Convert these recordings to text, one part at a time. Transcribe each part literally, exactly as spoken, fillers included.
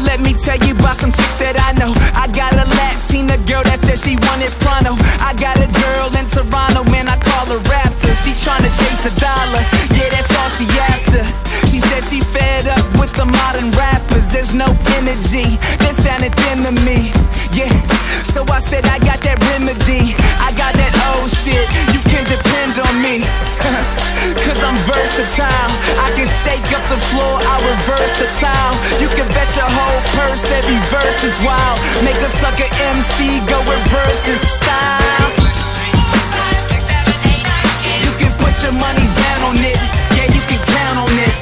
let me tell you about some chicks that I know. I got a Latina girl that says she wanted pronto. I got a girl in Toronto, man, I call her Raptor. She tryna chase the dollar, yeah, that's all she after. She said she fed up with the modern rappers. There's no energy, that sounded thin to me, yeah. So I said I got that remedy, I got that old shit, you can depend on me. Cause I'm versatile, I can shake up the floor, I'll reverse the tile. You can bet your whole purse, every verse is wild. Make a sucker M C go reverse his style. You can put your money down on it, yeah, you can count on it.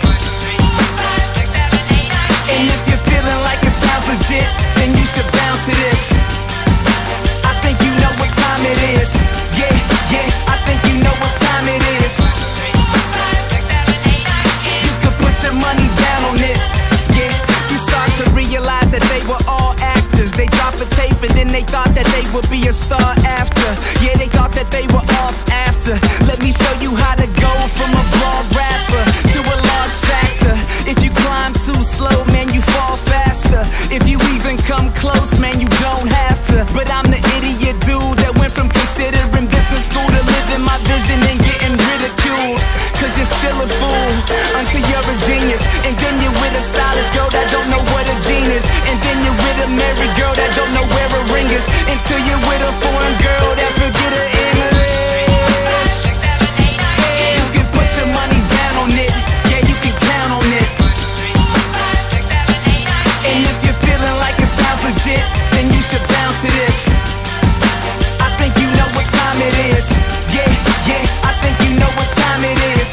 And if you're feeling like it sounds legit, then you should bounce to this. I think you know what time it is, yeah, yeah, I think you know what time it is. You can put your money down on it, yeah. You start to realize that they were all actors. They drop a tape and then they thought that they would be a star after. Yeah, they thought that they were off after. Let me show you how to go from a blog rapper to a large factor. If you climb too slow, man, you fall faster. If you even come close, man, you don't have to. But I'm the idiot dude that went from considering business school to living my vision and getting ridiculed. Cause you're still a fool until you're a genius. And then you're with a stylish girl that don't know what a gene is. And then you're with a married girl that don't know where a ring is. Until you're with a foreign girl that forget her English. You can put your money down on it, yeah, you can count on it. And if you're feeling like it sounds legit, then you should bounce to this. I think you know what time it is, yeah, yeah, I think you know what time it is.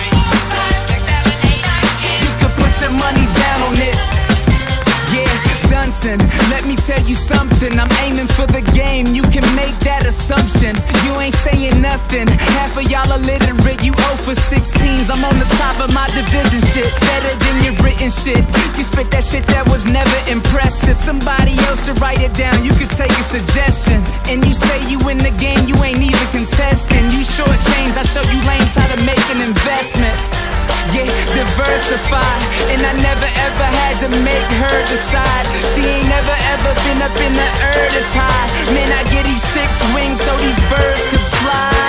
You can put your money down on it, yeah. Dunson, let me tell you something, I'm aiming for the game, you can make that assumption. You ain't saying nothing, half of y'all are literate, you oh for sixteens. I'm on the top of my division, shit, better than your written shit. You spit that shit that was never impressive. Somebody else should write it down, you could take a suggestion. And you say you in the game, you ain't even contesting. You short change, I show you lames how to make an investment. Yeah, diversify, and I never ever had to make her decide. She ain't never ever been up in the earth this high. Man, I get these chicks wings so these birds could fly.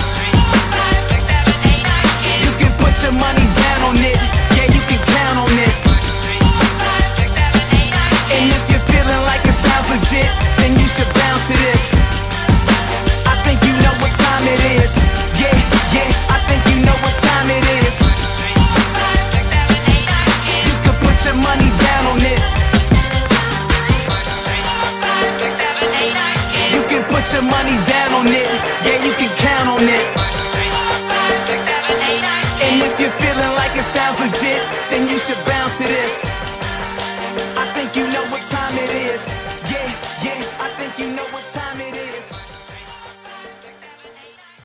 You can put your money down on it, yeah, you can count on it. And if you're feeling like it sounds legit, then you should bounce to this. I think you know what time it is, yeah, yeah, I think you know what time it is. Put your money down on it. You can put your money down on it, yeah, you can count on it. And if you're feeling like it sounds legit, then you should bounce to this. I think you know what time it is, yeah, yeah, I think you know what time